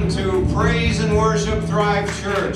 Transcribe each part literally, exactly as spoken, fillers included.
to Praise and Worship Thrive Church.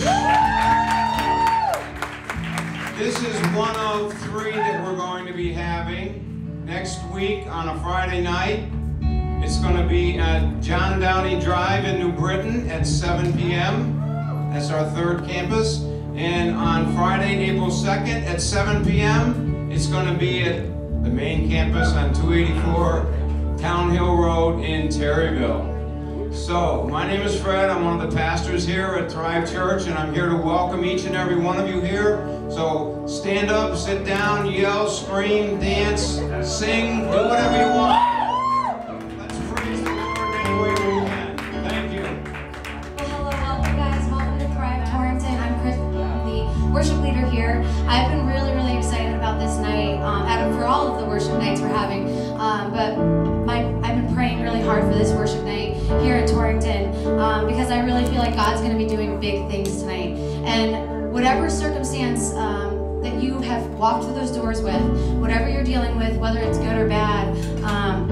This is one of three that we're going to be having next week on a Friday night. It's going to be at John Downey Drive in New Britain at seven p m That's our third campus. And on Friday, April second at seven p m, it's going to be at the main campus on two eighty-four Town Hill Road in Terryville. So, my name is Fred. I'm one of the pastors here at Thrive Church, and I'm here to welcome each and every one of you here. So, stand up, sit down, yell, scream, dance, sing, do whatever you want. Let's praise the Lord any way we can. Thank you. Well, hello, welcome guys. Welcome to Thrive Torrington. I'm Krista, I'm the worship leader here. I've been really, really excited about this night, um, out of for all of the worship nights we're having. Um, but my, I've been praying really hard for this worship night here at Torrington, um, because I really feel like God's going to be doing big things tonight. And whatever circumstance um, that you have walked through those doors with, whatever you're dealing with, whether it's good or bad, um,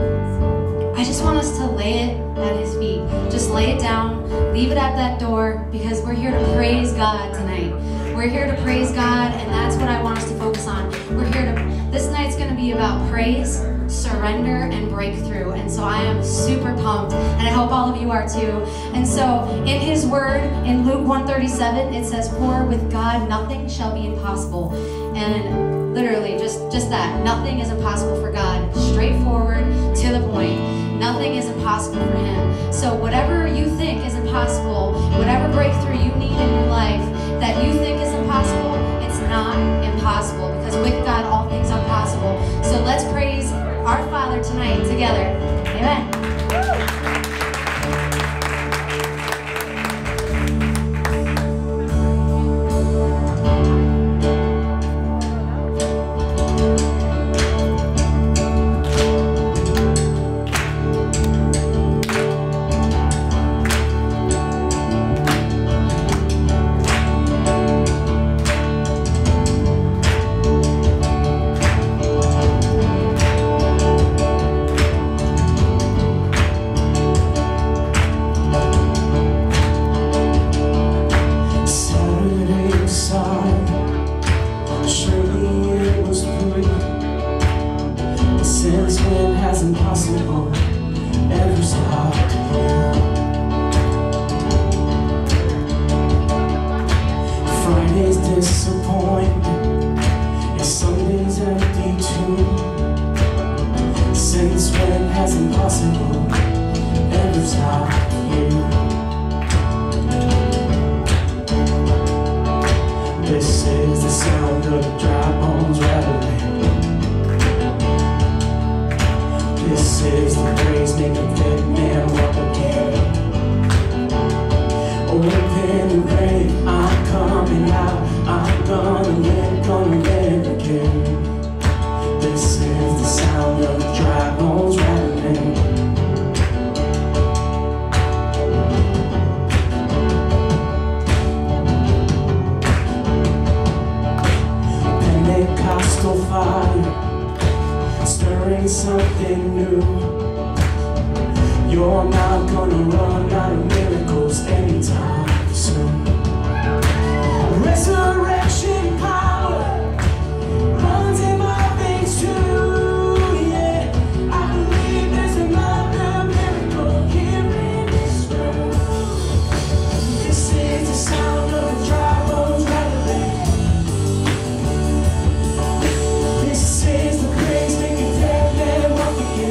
I just want us to lay it at His feet. Just lay it down, leave it at that door, because we're here to praise God tonight. We're here to praise God, and that's what I want us to focus on. We're here to, this night's going to be about praise, surrender, and breakthrough. And so I am super pumped, and I hope all of you are too. And so in His word, in Luke one thirty-seven, it says, "For with God nothing shall be impossible." And literally, just, just that. Nothing is impossible for God. Straightforward, to the point. Nothing is impossible for Him. So whatever you think is impossible, whatever breakthrough you need in your life that you think is impossible, it's not impossible, because with God all things are possible. So let's praise our Father tonight together. Amen.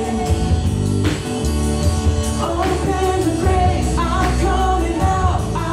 Open the grave, I'm coming out.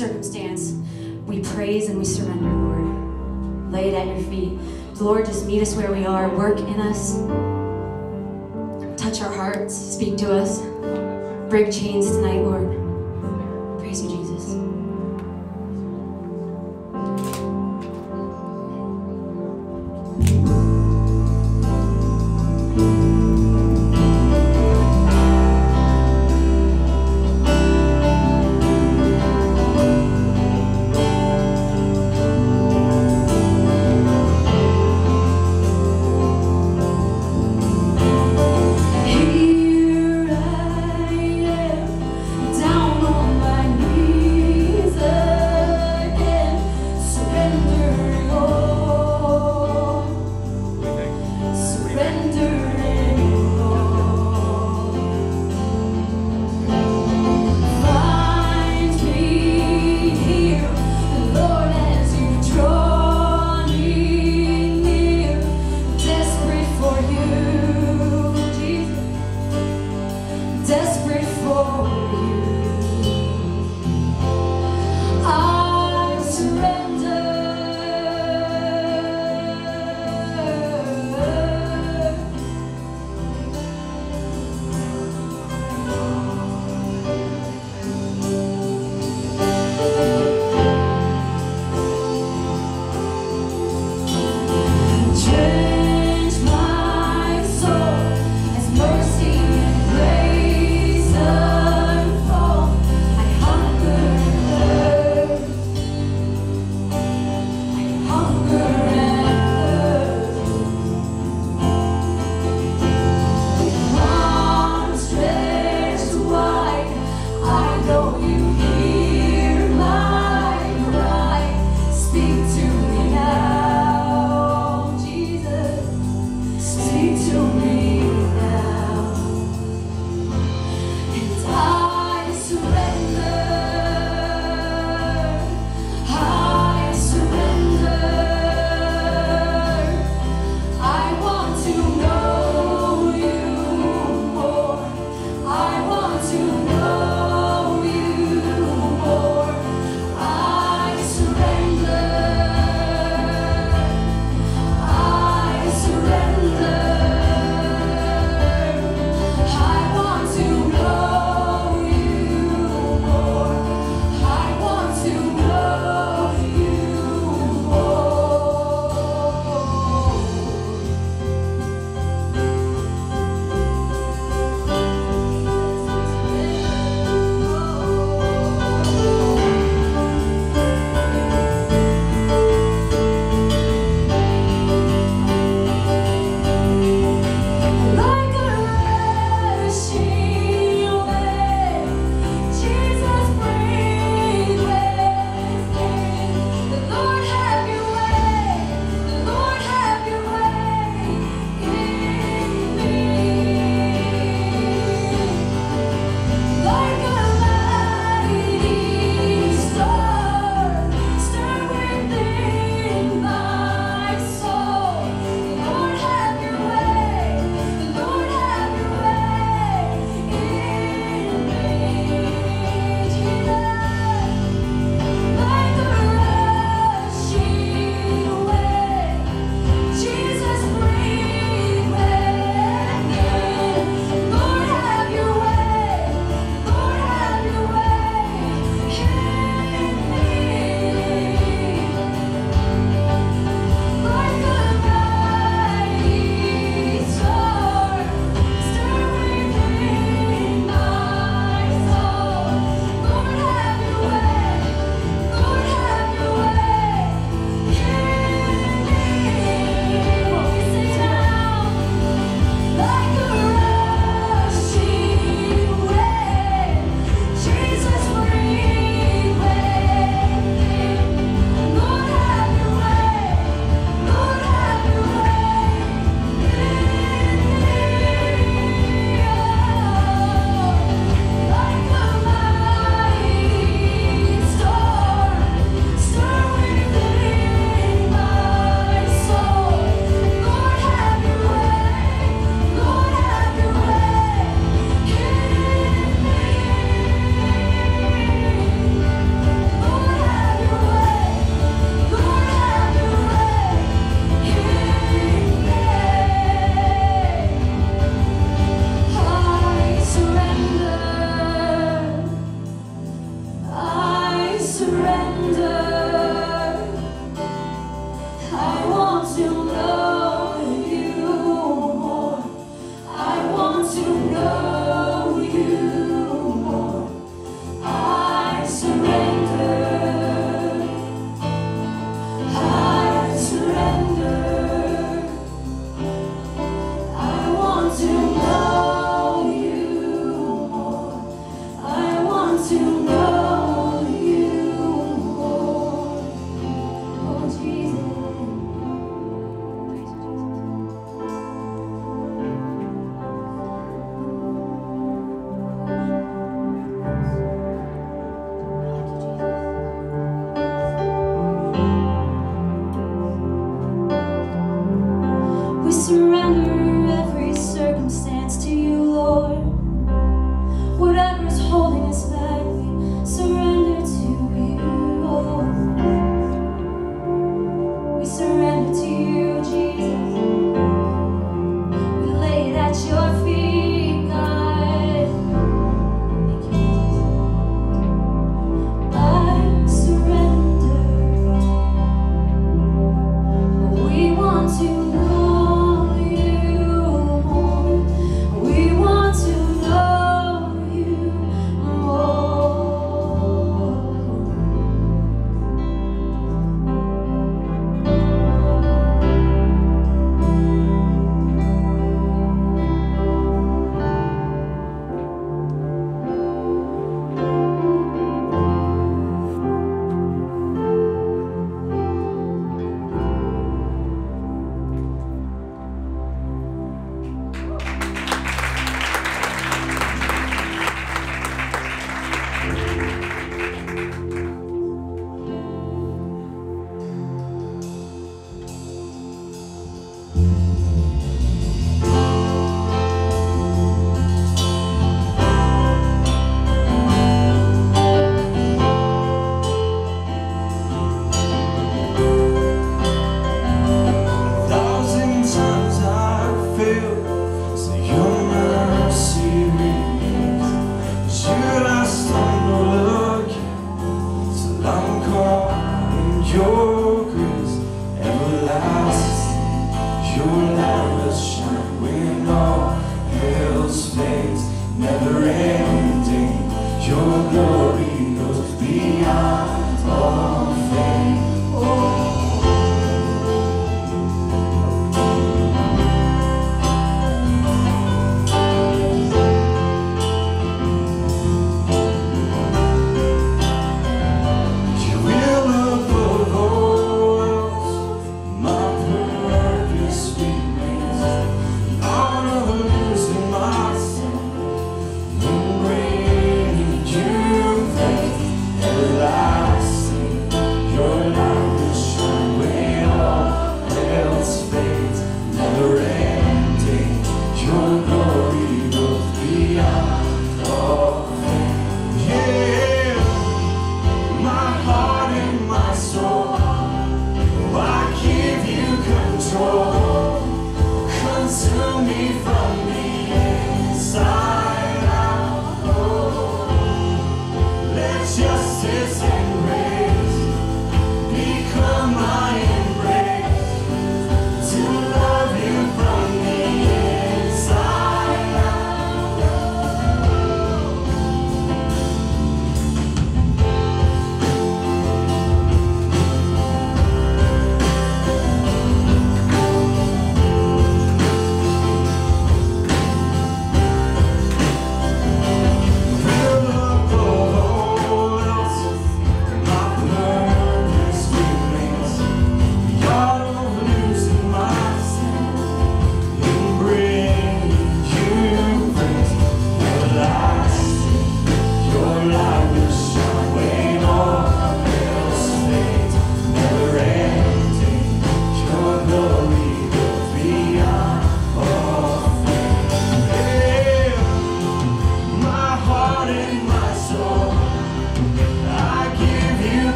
circumstance, we praise and we surrender, Lord. Lay it at your feet. Lord, just meet us where we are. Work in us. Touch our hearts. Speak to us. Break chains tonight, Lord. Praise you, Jesus. Here I am, down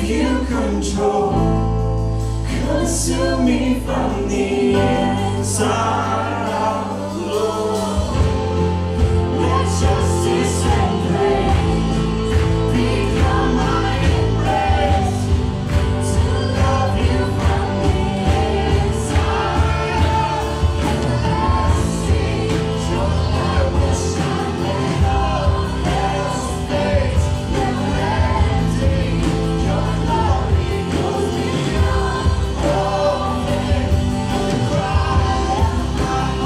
give you control. Consume me from the inside out, Lord. Let justice and grace become my embrace, to love you from the inside out. Everlasting joy, I wish I let all else fade. Never ending, your glory goes beyond all things. The cry of my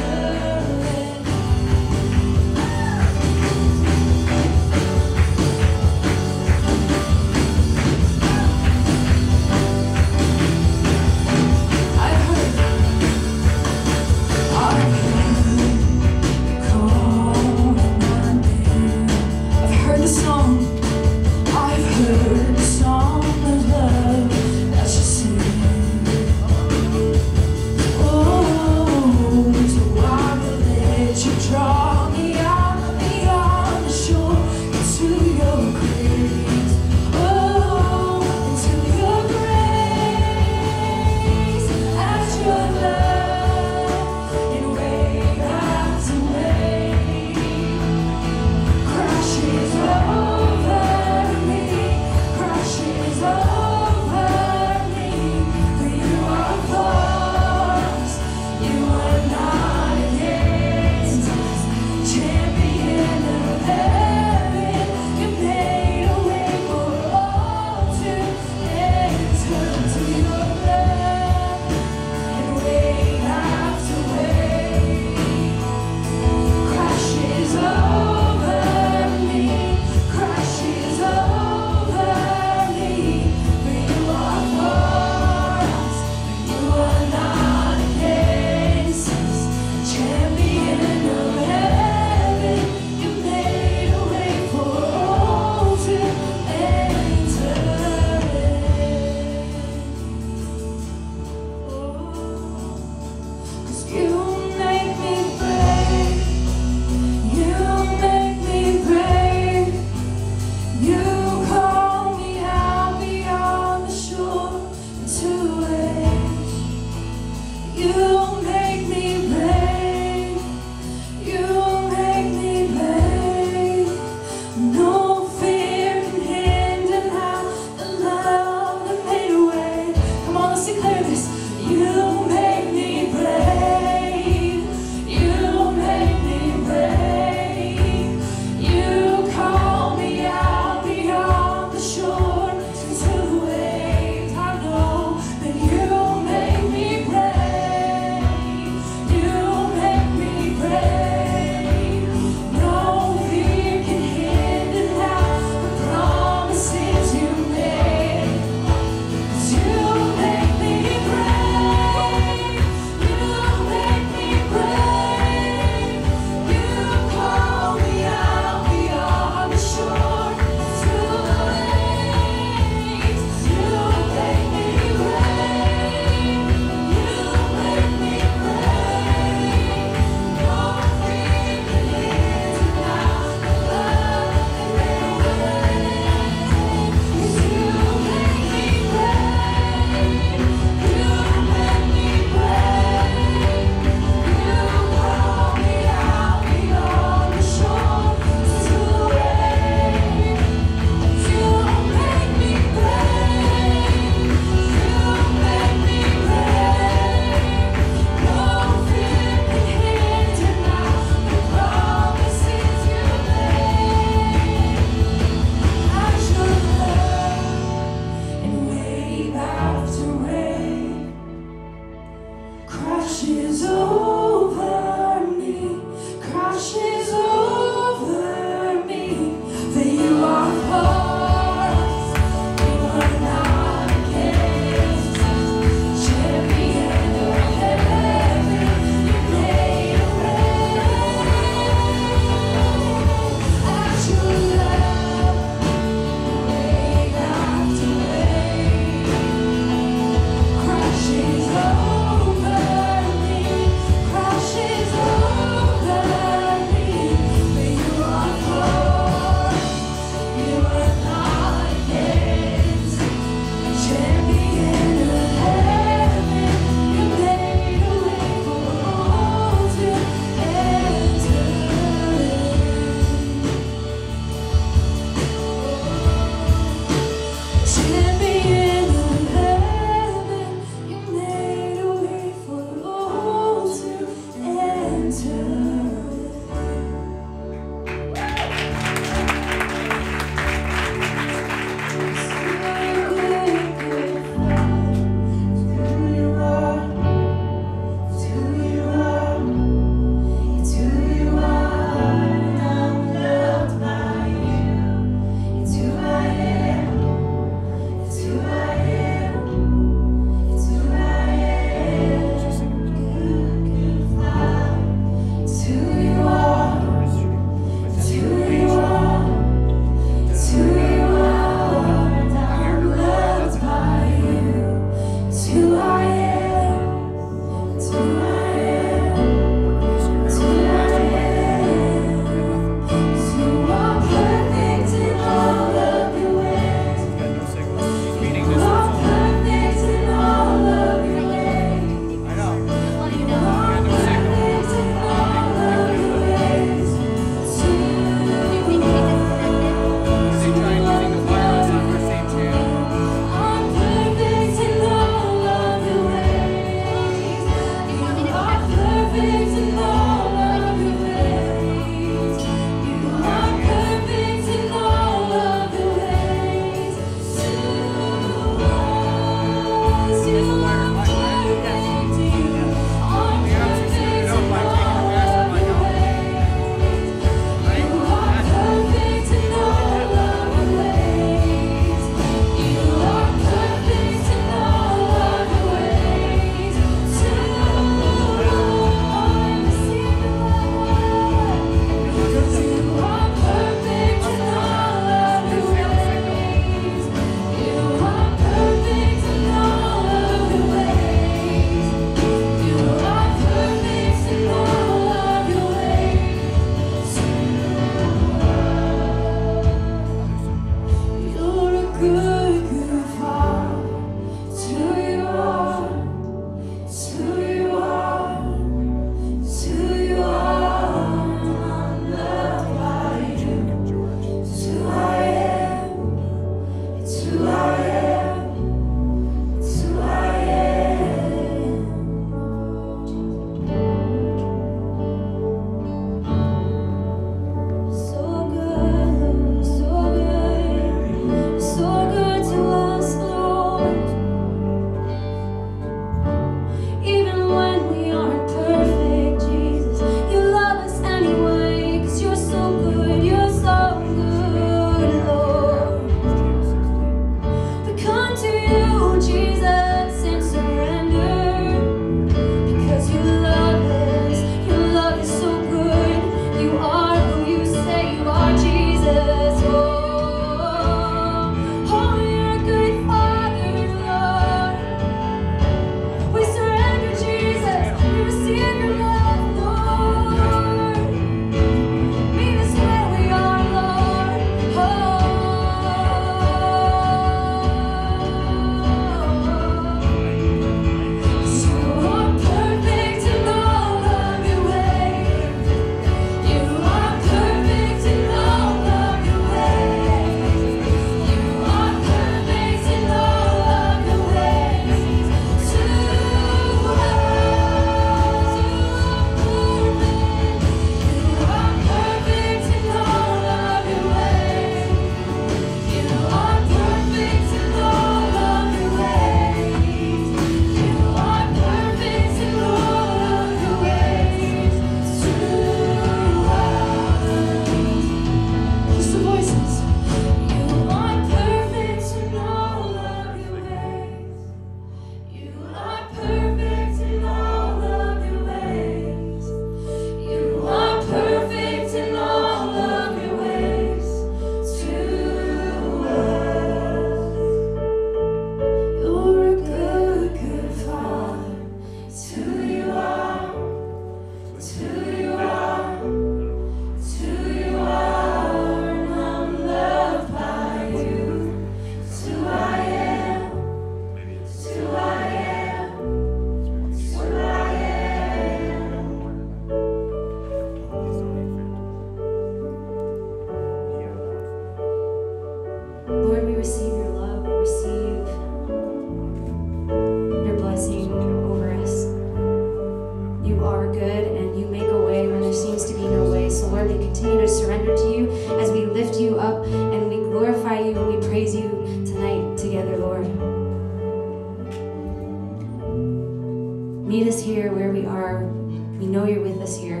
Meet us here where we are. We know you're with us here.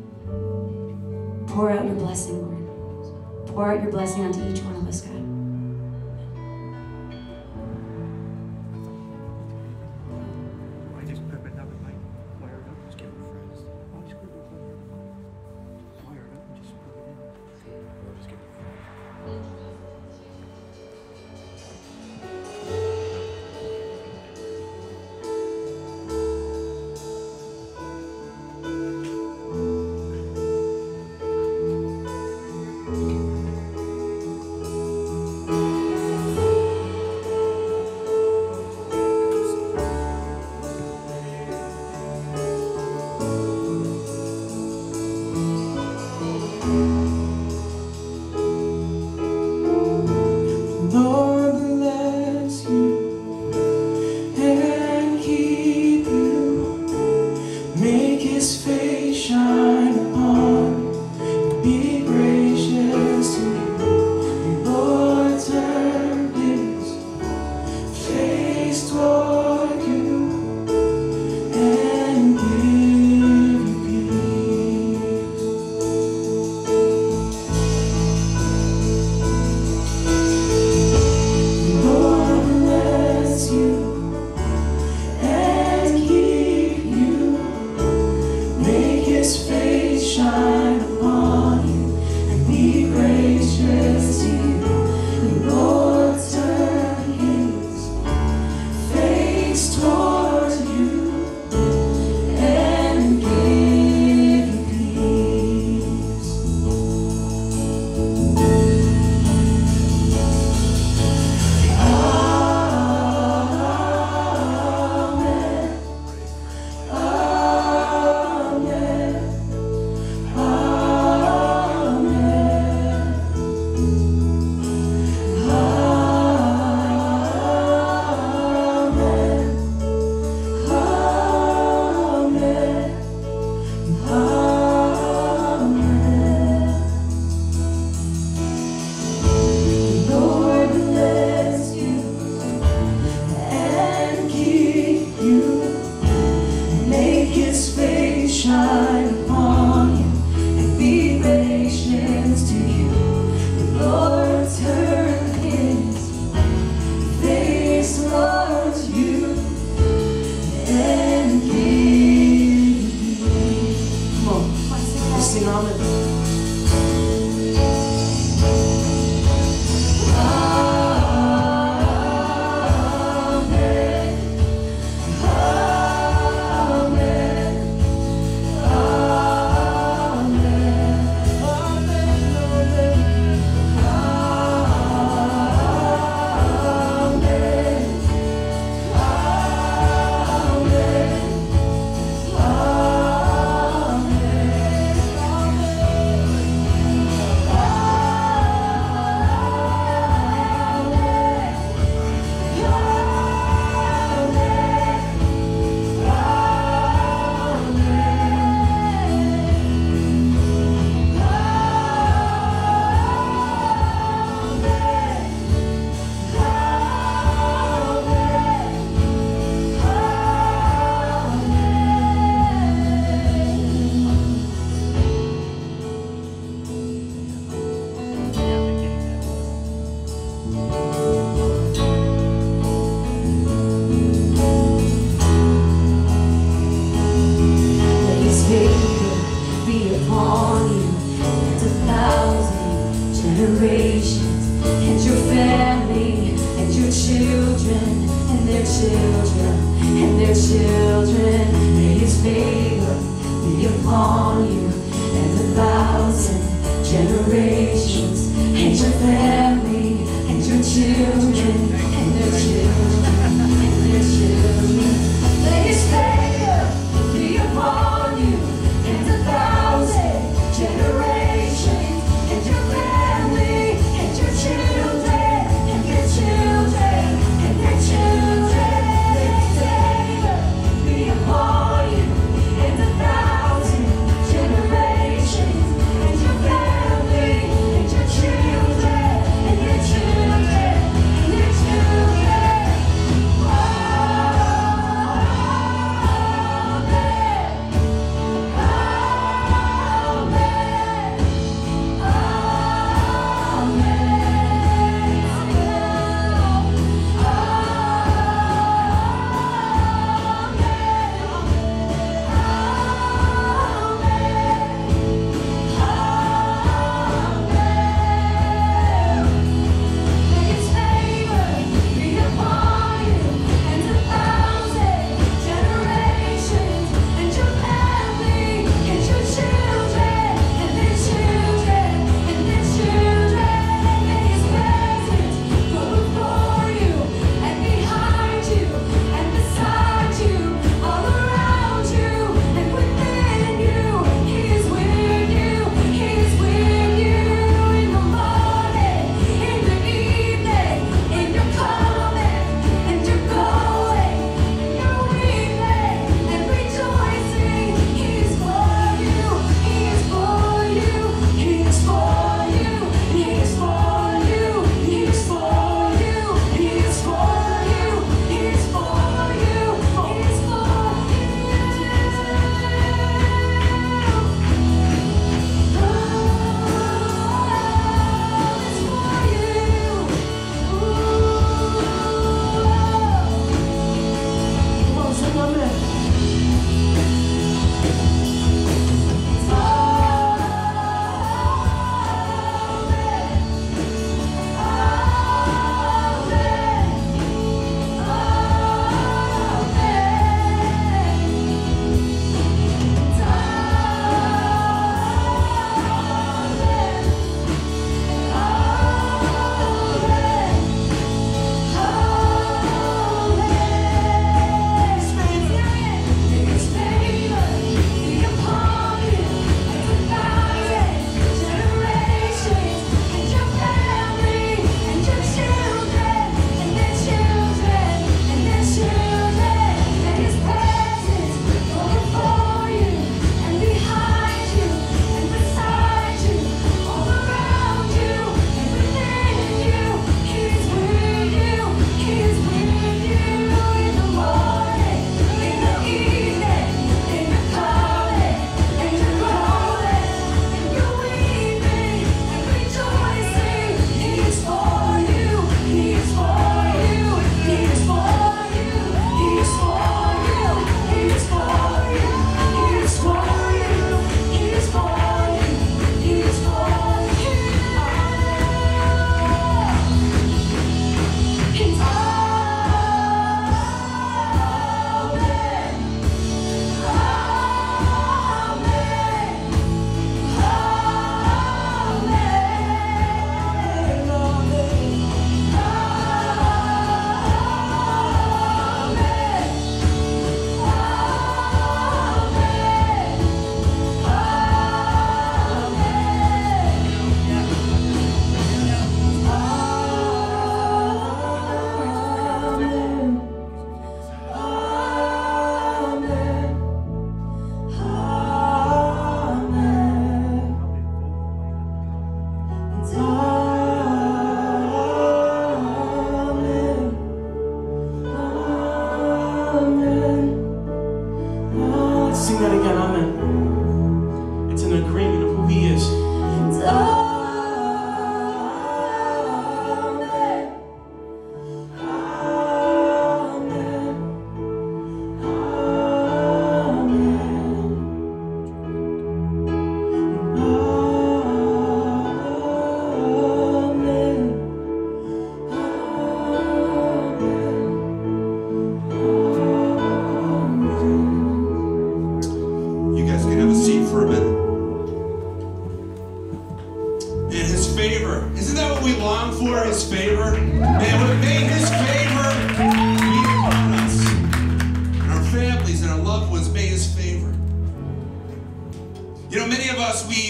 Pour out your blessing, Lord. Pour out your blessing onto each one of us, God. Children and your children and your children.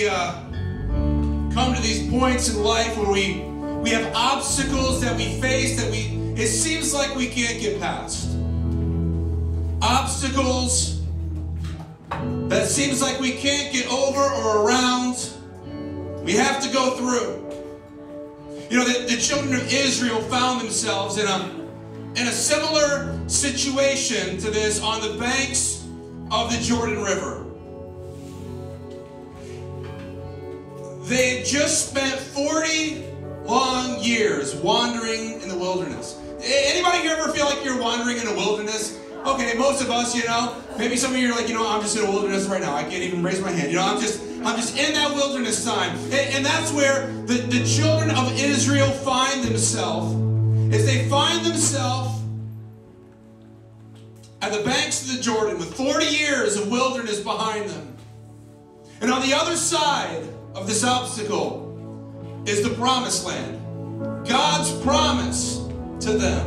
we uh, come to these points in life where we we have obstacles that we face that we it seems like we can't get past. Obstacles that seems like we can't get over or around. We have to go through. You know, the, the children of Israel found themselves in a in a similar situation to this on the banks of the Jordan River. They had just spent forty long years wandering in the wilderness. Anybody here ever feel like you're wandering in a wilderness? Okay, most of us, you know. Maybe some of you are like, you know, I'm just in a wilderness right now. I can't even raise my hand. You know, I'm just I'm just in that wilderness time. And, and that's where the, the children of Israel find themselves. Is they find themselves at the banks of the Jordan with forty years of wilderness behind them. And on the other side of this obstacle is the promised land. God's promise to them.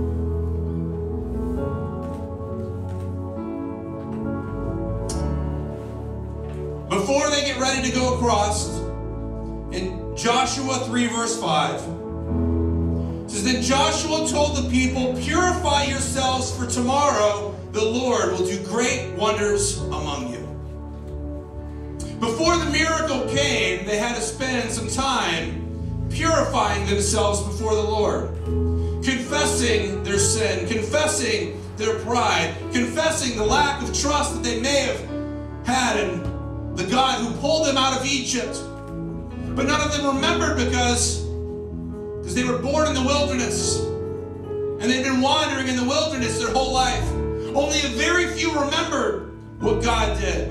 Before they get ready to go across, in Joshua three verse five, it says, then Joshua told the people, purify yourselves, for tomorrow the Lord will do great wonders among you. Before the miracle came, they had to spend some time purifying themselves before the Lord, confessing their sin, confessing their pride, confessing the lack of trust that they may have had in the God who pulled them out of Egypt. But none of them remembered because, because they were born in the wilderness. And they'd been wandering in the wilderness their whole life. Only a very few remembered what God did.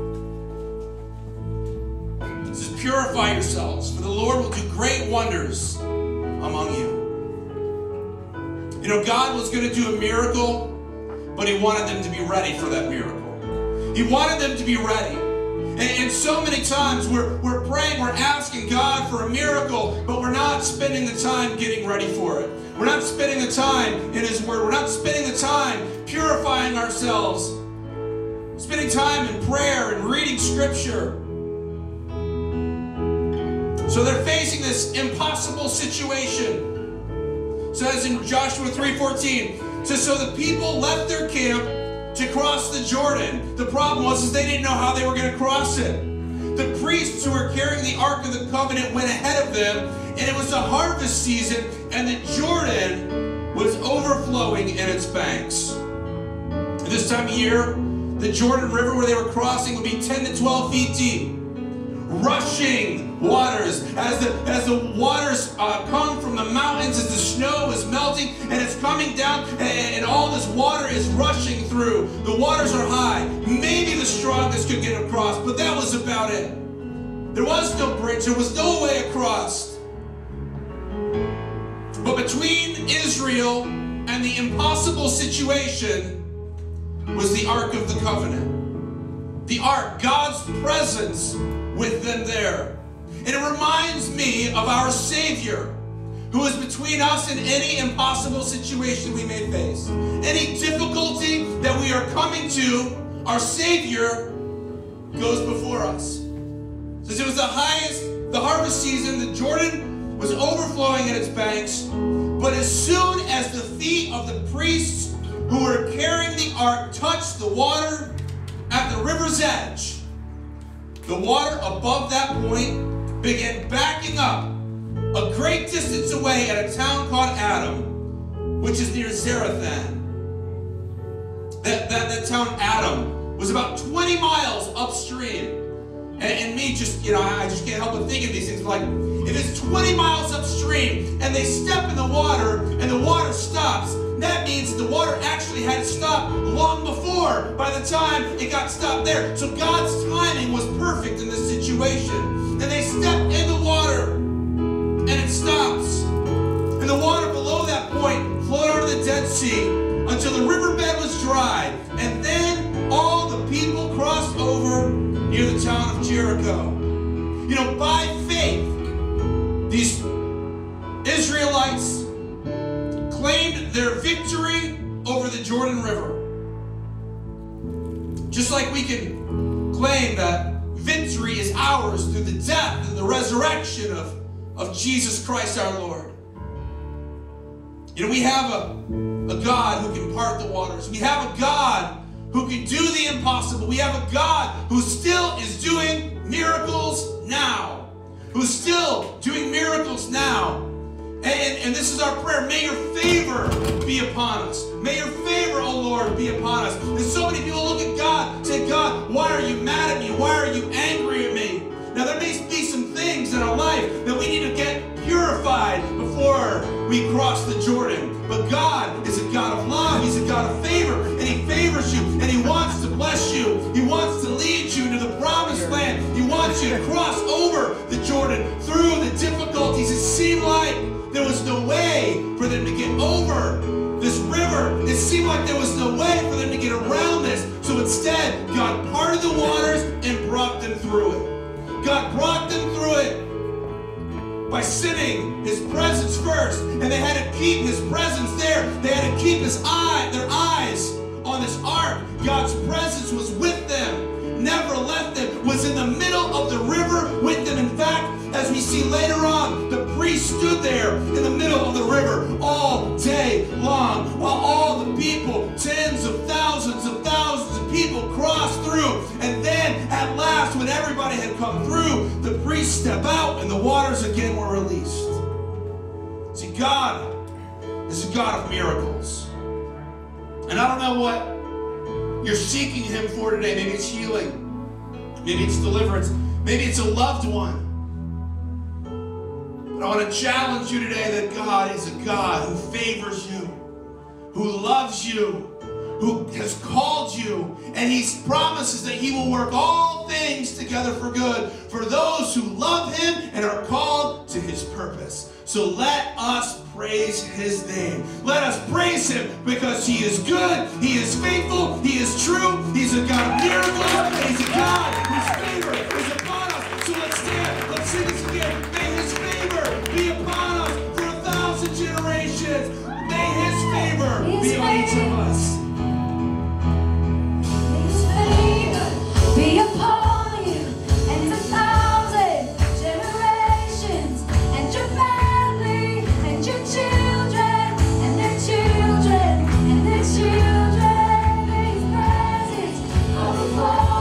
It says, purify yourselves, for the Lord will do great wonders among you. You know, God was going to do a miracle, but he wanted them to be ready for that miracle. He wanted them to be ready. And, and so many times we're, we're praying, we're asking God for a miracle, but we're not spending the time getting ready for it. We're not spending the time in his word. We're not spending the time purifying ourselves, spending time in prayer and reading scripture. So they're facing this impossible situation. It says in Joshua three fourteen, it says, so the people left their camp to cross the Jordan. The problem was is they didn't know how they were going to cross it. The priests who were carrying the Ark of the Covenant went ahead of them, and it was the harvest season, and the Jordan was overflowing in its banks. At this time of year, the Jordan River where they were crossing would be ten to twelve feet deep. Rushing waters as the as the waters uh, come from the mountains, as the snow is melting and it's coming down, and, and all this water is rushing through. The waters are high. Maybe the strongest could get across, but that was about it. There was no bridge. There was no way across. But between Israel and the impossible situation was the Ark of the Covenant. The Ark, God's presence with them there. And it reminds me of our Savior, who is between us and any impossible situation we may face. Any difficulty that we are coming to, our Savior goes before us. Since it was the highest, the harvest season, the Jordan was overflowing in its banks. But as soon as the feet of the priests who were carrying the ark touched the water at the river's edge, the water above that point began backing up a great distance away at a town called Adam, which is near Zarethan. That, that, that town Adam was about twenty miles upstream. And, and me just, you know, I just can't help but think of these things. Like, if it's twenty miles upstream and they step in the water and the water stops, that means the water actually had stopped long before by the time it got stopped there. So God's timing was perfect in this situation. And they step in the water and it stops. And the water below that point flowed out of the Dead Sea until the riverbed was dry. And then all the people crossed over near the town of Jericho. You know, by faith, these Israelites claimed their victory over the Jordan River. Just like we can claim that victory is ours through the death and the resurrection of, of Jesus Christ our Lord. You know, we have a, a God who can part the waters. We have a God who can do the impossible. We have a God who still is doing miracles now. Who's still doing miracles now. And, and this is our prayer. May your favor be upon us. May your favor, oh Lord, be upon us. And so many people look at God and say, God, why are you mad at me? Why are you angry at me? Now there may be some things in our life that we need to get purified before we cross the Jordan. But God is a God of love. He's a God of favor. And He favors you. And He wants to bless you. He wants to lead you to the promised land. He wants you to cross over the Jordan through the difficulties. It seemed like there was no way for them to get over this river. It seemed like there was no way for them to get around this. So instead, God parted the waters and brought them through it. God brought them through it by sending His presence first. And they had to keep His presence there. They had to keep His eye, their eyes on this ark. God's presence was with them, never left them, was in the middle of the river with them. In fact, as we see later on, the priest stood there in the middle of the river all day long, while all the people, tens of thousands of thousands of people, crossed through. And then at last, when everybody had come through, the priest stepped out and the waters again were released. See, God is a God of miracles. And I don't know what you're seeking Him for today. Maybe it's healing. Maybe it's deliverance. Maybe it's a loved one. But I want to challenge you today that God is a God who favors you, who loves you, who has called you, and He promises that He will work all things together for good for those who love Him and are called to His purpose. So let us praise His name. Let us praise Him because He is good, He is faithful, He is true, He's a God of miracles, and He's a God whose favor is upon us. So let's stand, let's sing this again. May His favor be upon us for a thousand generations. May His favor be on each of us. Be upon you and a thousand generations, and your family, and your children, and their children, and their children. May His presence go before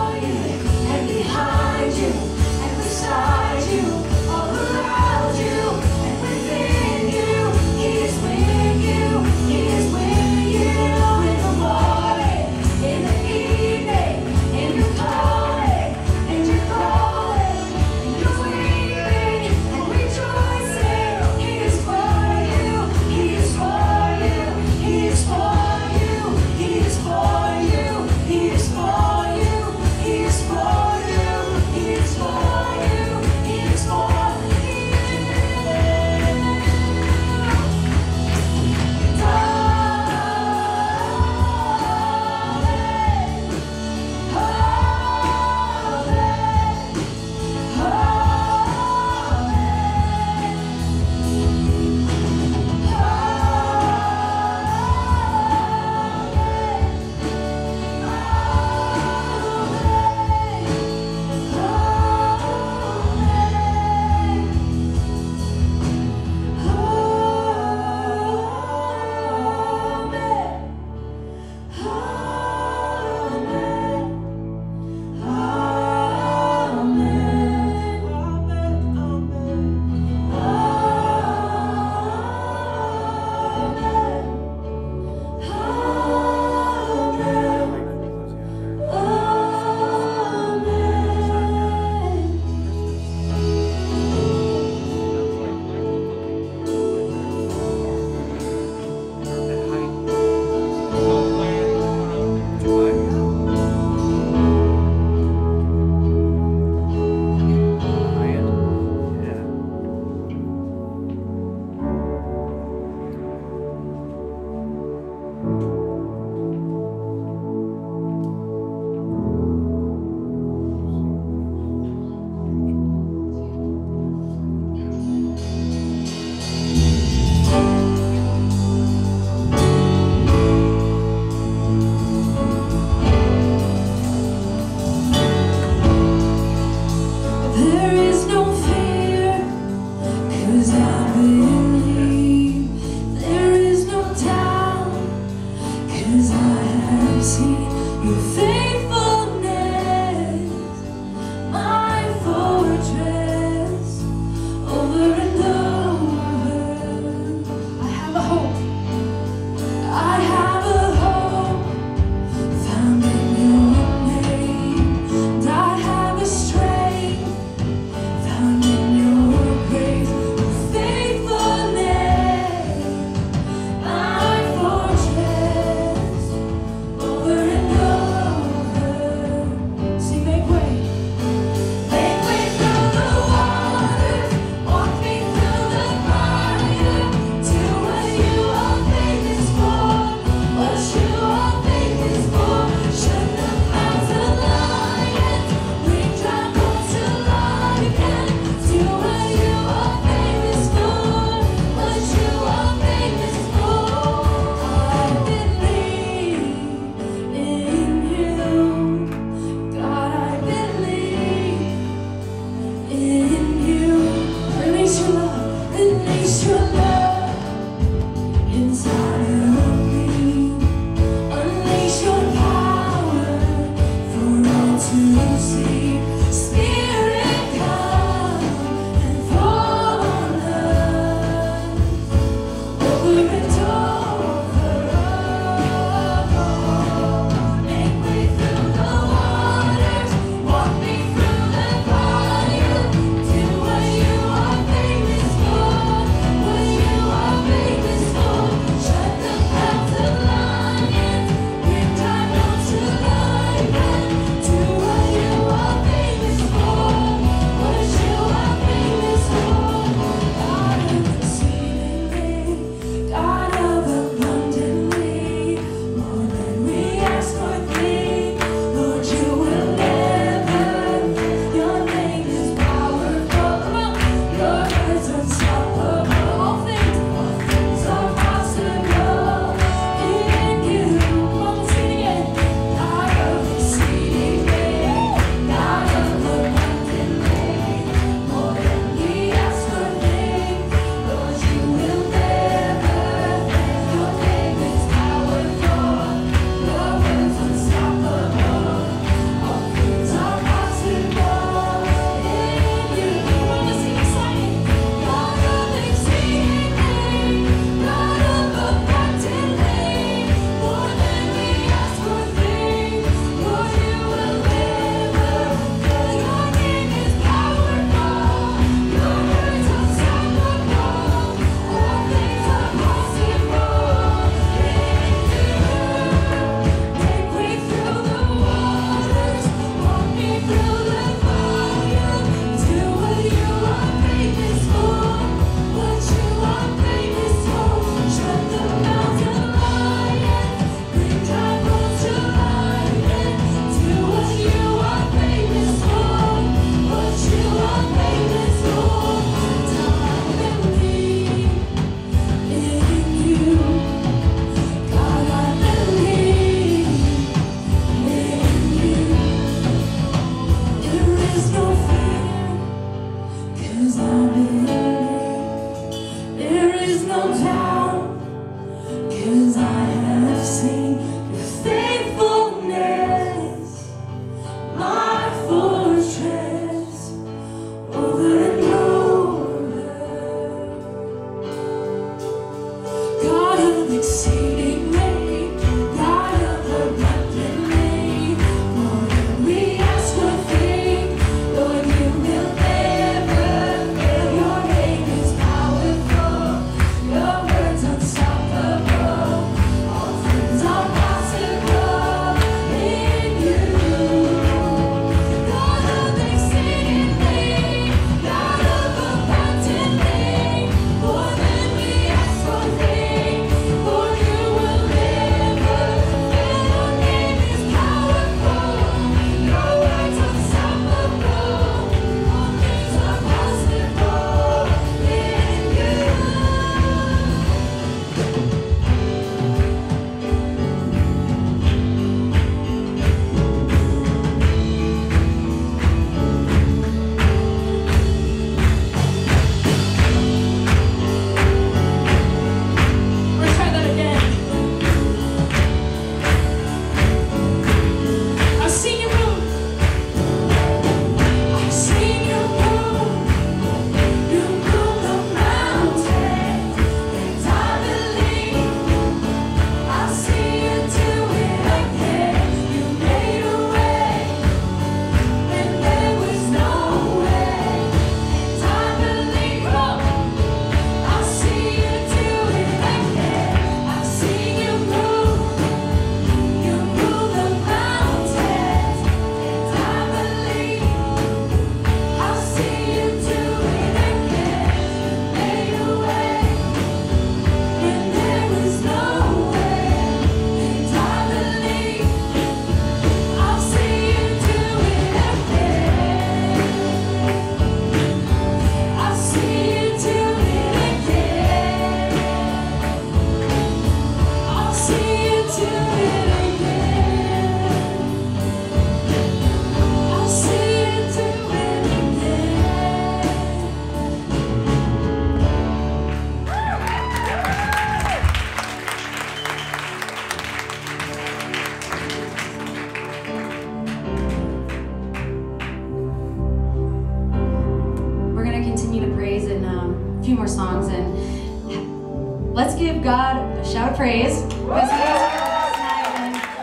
give God a shout of praise because He is here with us tonight.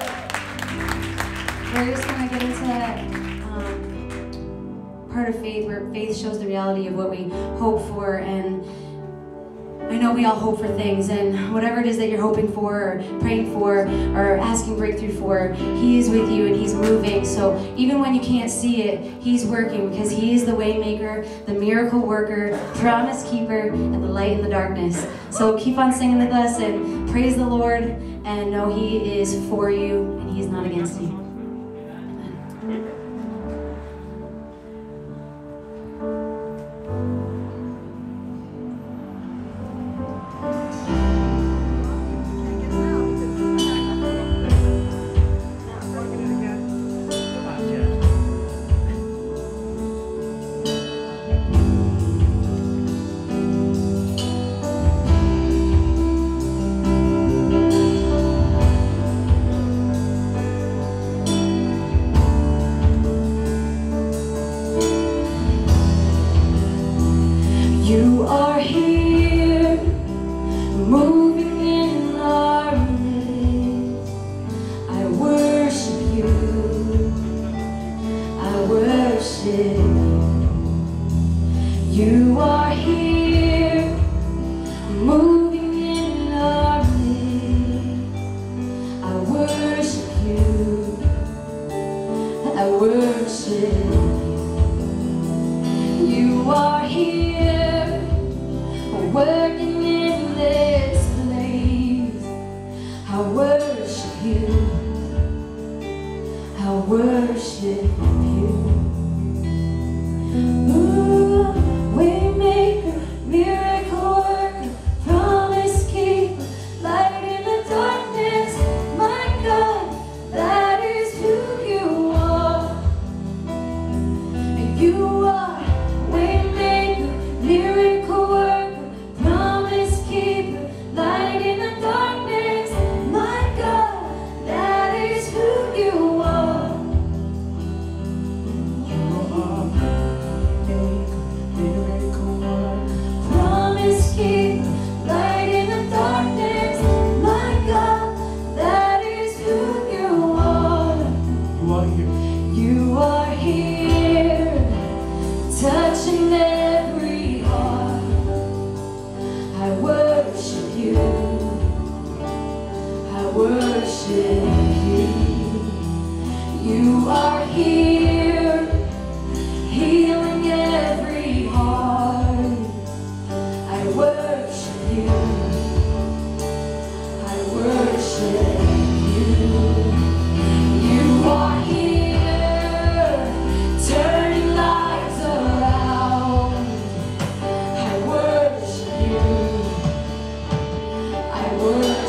And we're just going to get into um, part of faith, where faith shows the reality of what we hope for. And I know we all hope for things, and whatever it is that you're hoping for, or praying for, or asking breakthrough for, He is with you and He's moving. So even when you can't see it, He's working, because He is the way maker, the miracle worker, promise keeper, and the light in the darkness. So keep on singing with us and praise the Lord, and know He is for you and He's not against you.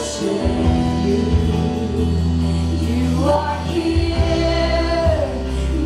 You are here.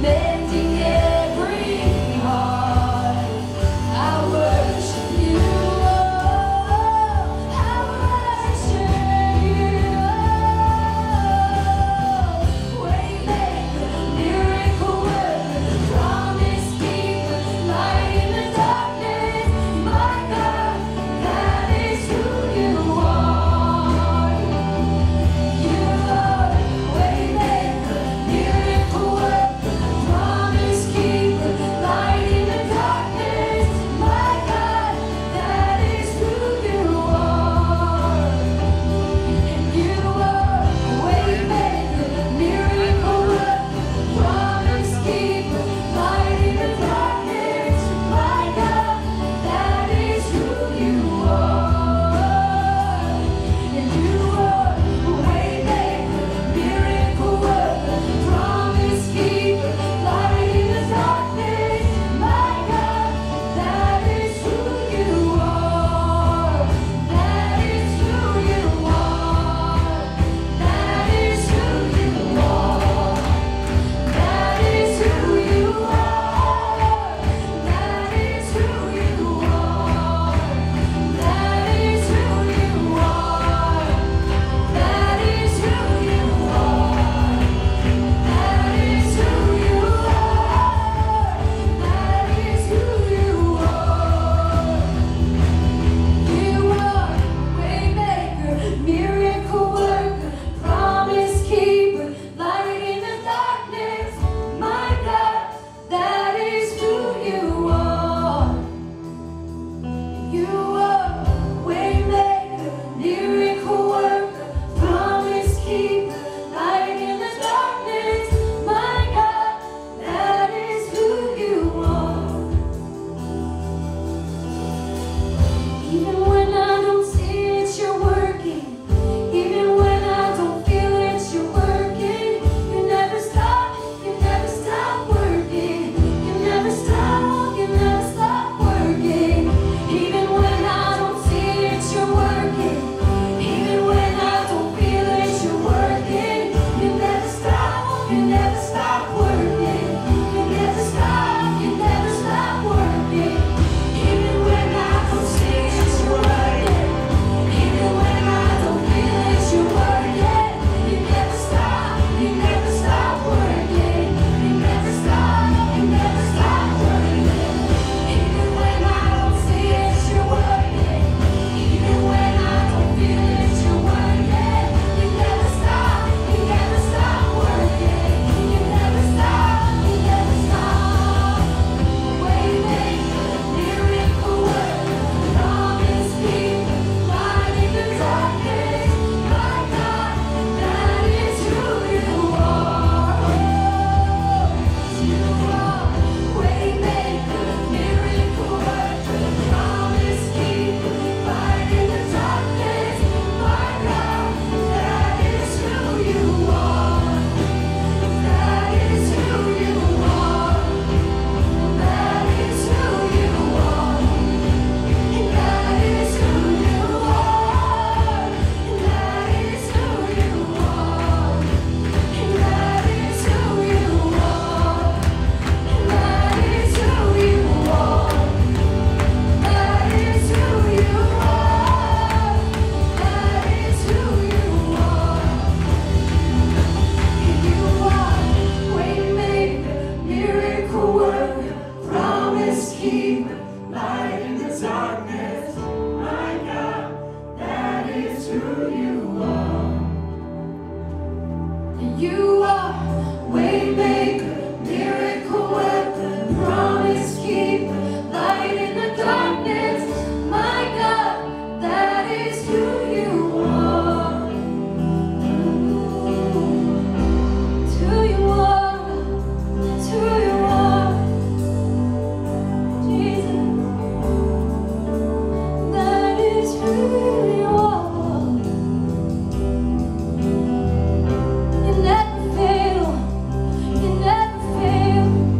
You are waymaker, miracle worker, promise keeper, light in the darkness. My God, that is who you are. It's who you are. It's who you are. Jesus, that is who you are. You never fail. You never fail.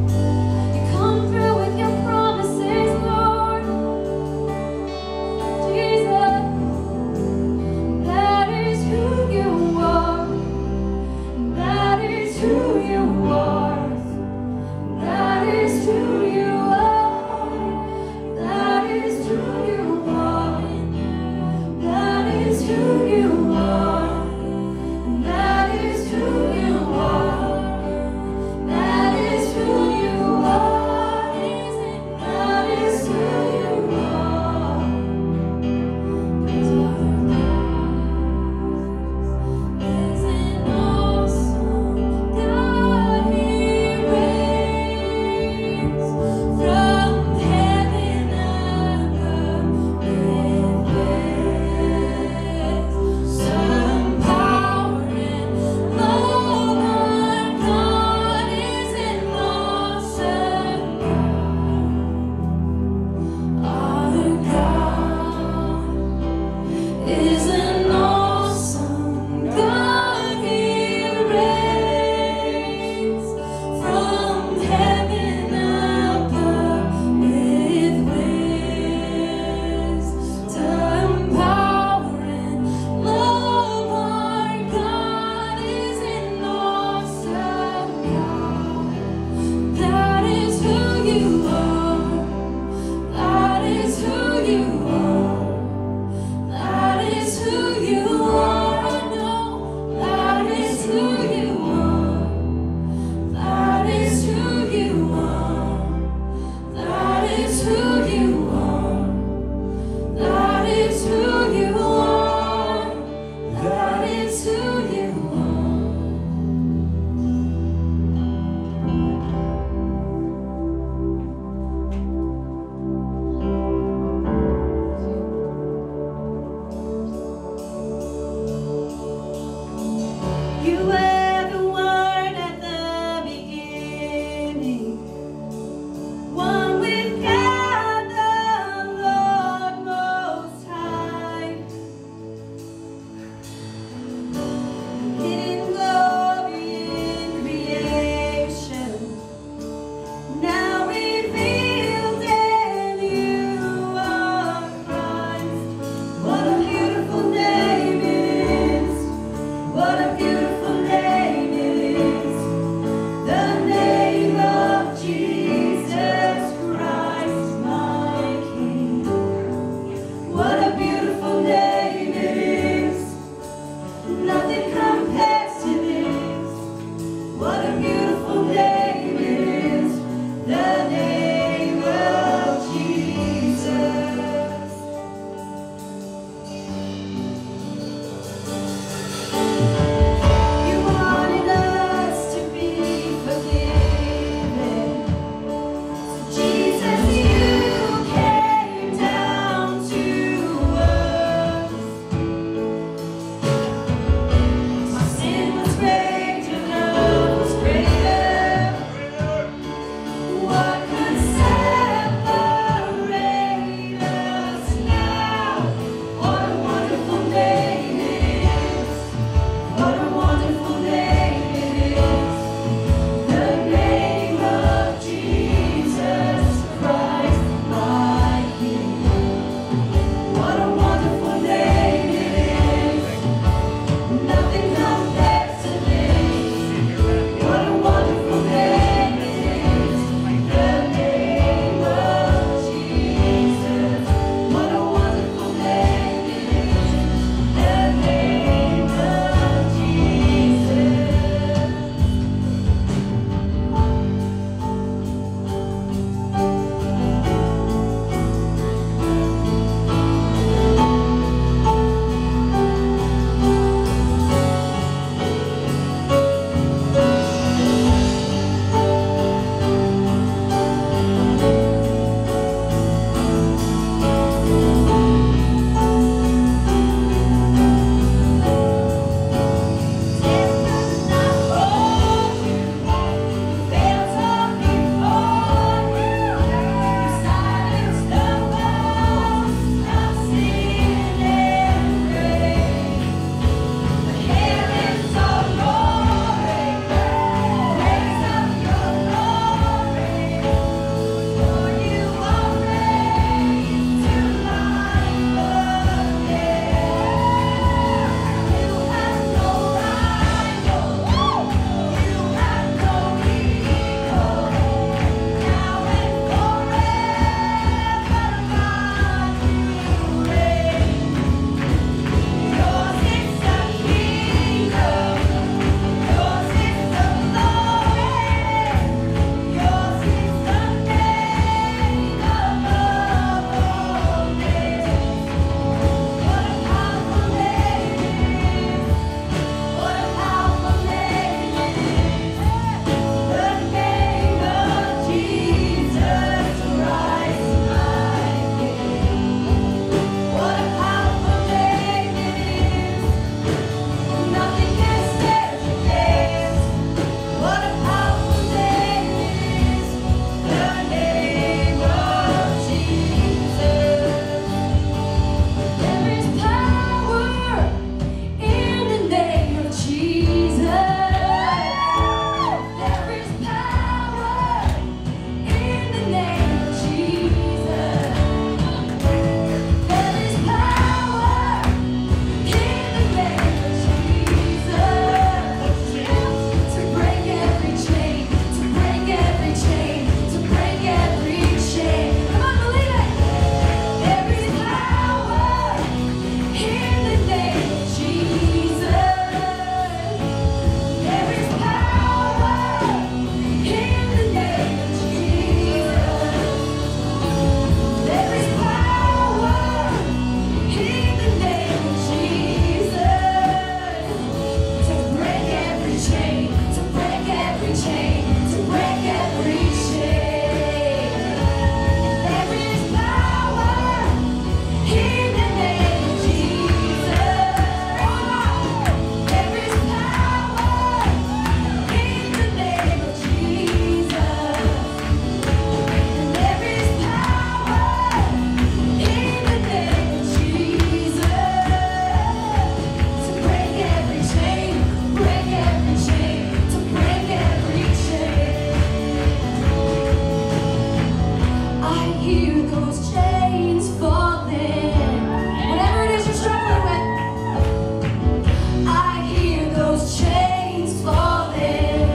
those chains falling.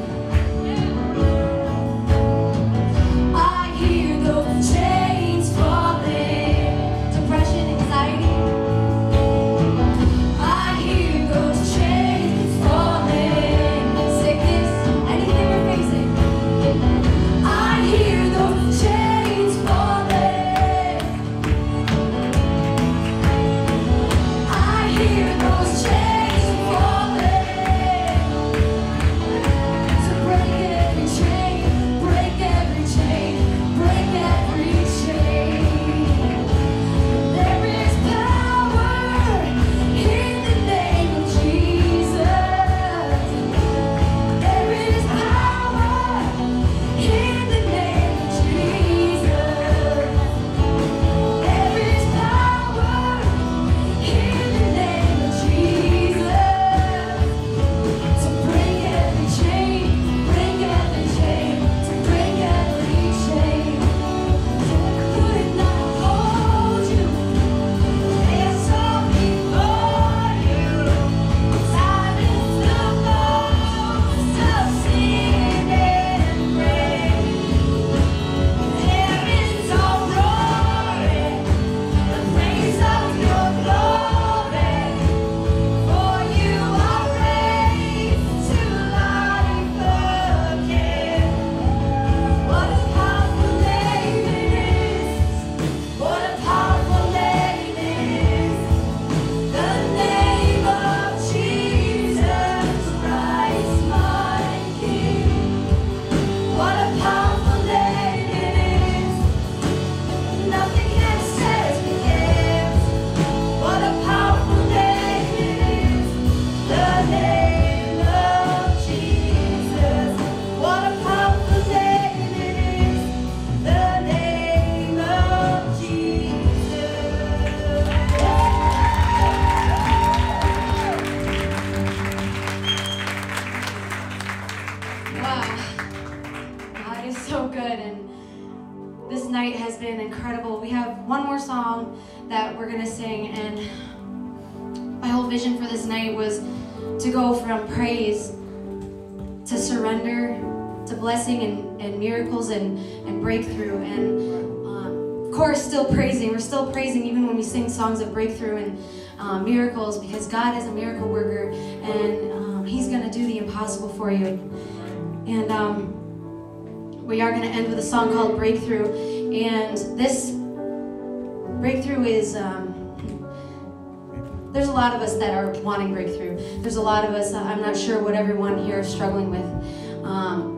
I hear those chains falling. Depression, anxiety. I hear those chains falling. Sickness, anything you're facing. I hear those chains falling. I hear those chains falling. So break every chain, break every chain, break every chain. There is power in the name of Jesus. There is power in the name of Jesus. There is power in the name of Jesus. To break every chain, break every chain, to break every chain. Could not hold you. It's all before you. Silence the voice of sin and grave. Heavens are roaring the praise of your glory. For you are raised to life again. What a powerful name it is. What a powerful name it is. The name of Jesus Christ, my King. What a powerful name it is. Nothing can set us against. What a powerful name it is. The name of Jesus. What a powerful name it is. The name of Jesus. Wow. God is so good, and this night has been incredible. We have one more song that we're going to sing, and my whole vision for this night was to go from praise to surrender to blessing and, and miracles and, and breakthrough. And um, of course, still praising. We're still praising even when we sing songs of breakthrough and um, miracles, because God is a miracle worker, and um, He's going to do the impossible for you. And um, we are going to end with a song called Breakthrough. And this breakthrough is, um, there's a lot of us that are wanting breakthrough. There's a lot of us, uh, I'm not sure what everyone here is struggling with. Um,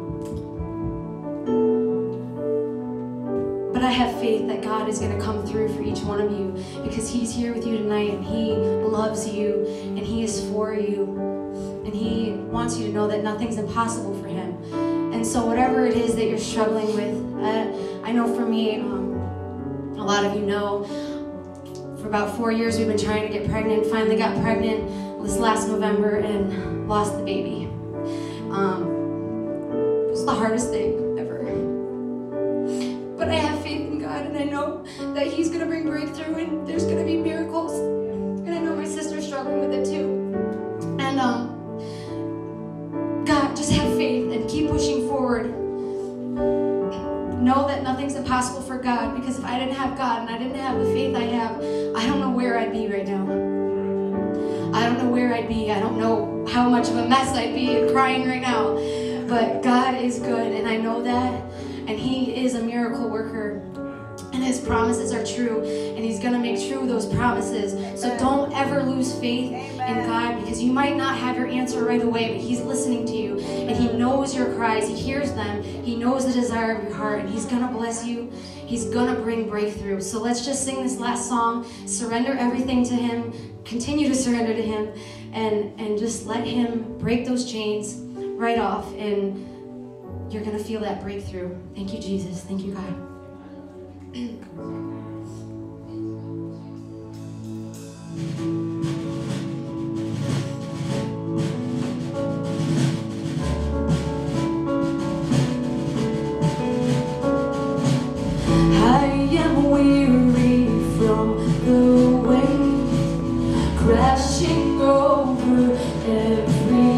but I have faith that God is going to come through for each one of you, because He's here with you tonight, and He loves you, and He is for you. And He wants you to know that nothing's impossible for Him. And so whatever it is that you're struggling with, uh, I know for me, um, a lot of you know, for about four years we've been trying to get pregnant. Finally got pregnant this last November and lost the baby. Um, it was the hardest thing ever. But I have faith in God, and I know that He's going to bring breakthrough, and there's going to be miracles. And I know my sister's struggling with it too. And um, God, just have faith and keep pushing forward. Know that nothing's impossible for God, because if I didn't have God and I didn't have the faith I have, I don't know where I'd be right now. I don't know where I'd be. I don't know how much of a mess I'd be and crying right now. But God is good, and I know that. And He is a miracle worker. And His promises are true, and He's going to make true those promises. So don't ever lose faith in God, because you might not have your answer right away, but He's listening to you, and He knows your cries. He hears them. He knows the desire of your heart, and He's going to bless you. He's going to bring breakthrough. So let's just sing this last song. Surrender everything to Him. Continue to surrender to Him, and, and just let Him break those chains right off, and you're going to feel that breakthrough. Thank you, Jesus. Thank you, God. I am weary from the weight crashing over every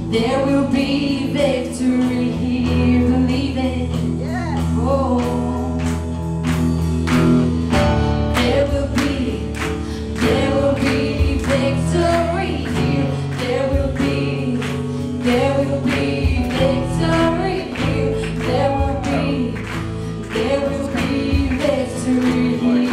There will be victory here, believe it. Oh. There will be, there will be victory here. There will be, there will be victory here. There will be, there will be victory here.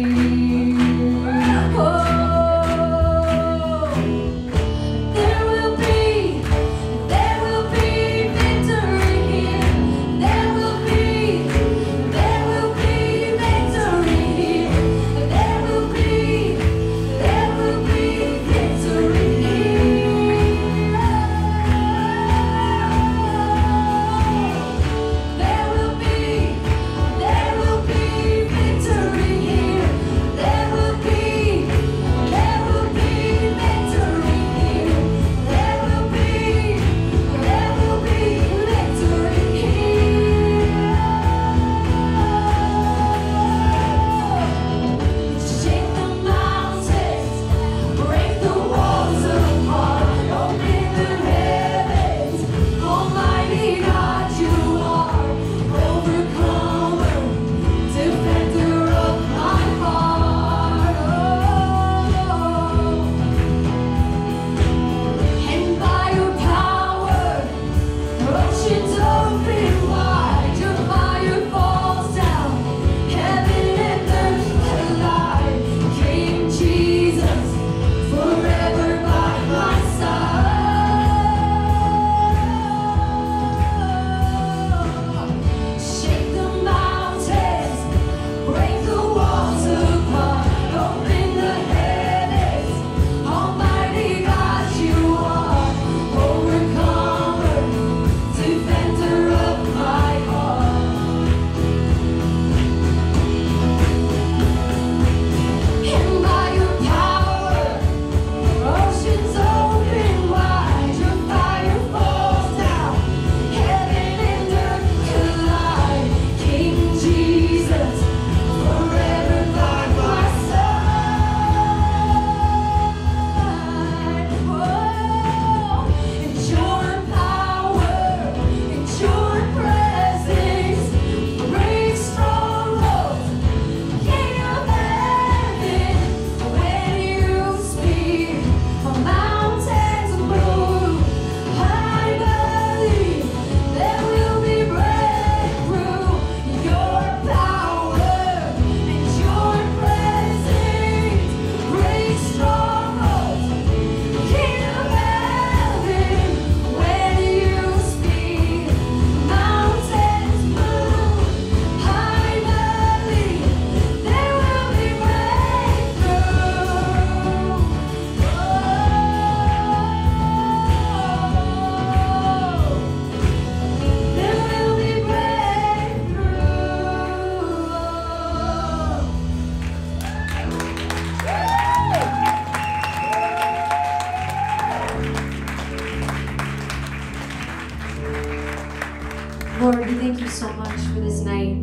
Lord, we thank you so much for this night.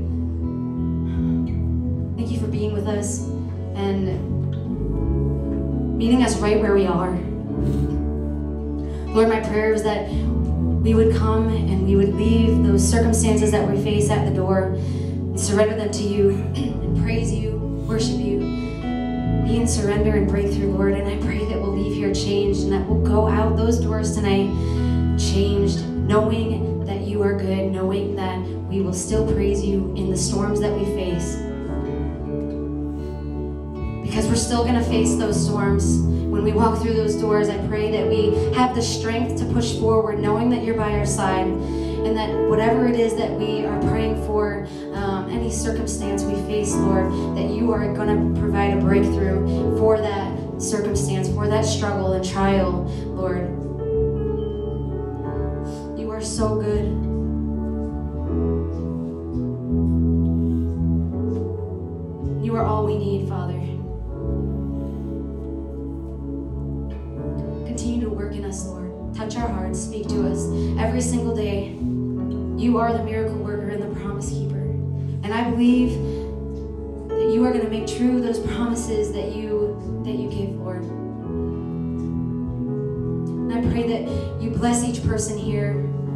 Thank you for being with us and meeting us right where we are. Lord, my prayer is that we would come and we would leave those circumstances that we face at the door and surrender them to you and praise you, worship you, be in surrender and breakthrough, Lord. And I pray that we'll leave here changed and that we'll go out those doors tonight changed, knowing that you are good, knowing that we will still praise you in the storms that we face. Because we're still going to face those storms. When we walk through those doors, I pray that we have the strength to push forward, knowing that you're by our side, and that whatever it is that we are praying for, um, any circumstance we face, Lord, that you are going to provide a breakthrough for that circumstance, for that struggle and trial, Lord. You are so good. You are all we need, Father. Continue to work in us, Lord. Touch our hearts, speak to us every single day. You are the miracle worker and the promise keeper. And I believe that you are going to make true those promises that you that you gave, Lord. And I pray that you bless each person here.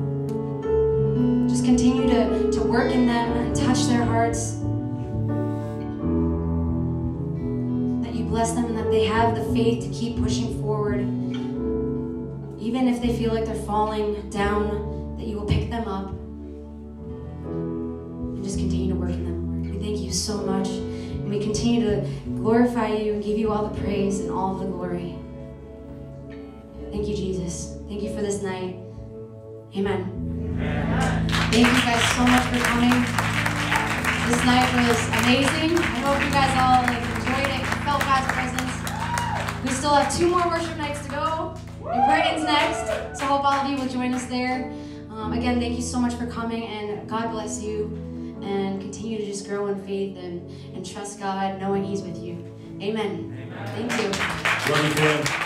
Just continue to, to work in them and touch their hearts. That you bless them and that they have the faith to keep pushing forward. Even if they feel like they're falling down, that you will pick them up and just continue to work in them, Lord. We thank you so much. And we continue to glorify you and give you all the praise and all the glory. Thank you, Jesus. Thank you for this night. Amen. Amen. Thank you guys so much for coming. This night was amazing. I hope you guys all like enjoyed it and felt God's presence. We still have two more worship nights to go. And Brighton's next. So I hope all of you will join us there. Um, again, thank you so much for coming, and God bless you. And continue to just grow in faith and, and trust God, knowing He's with you. Amen. Amen. Thank you. Love you,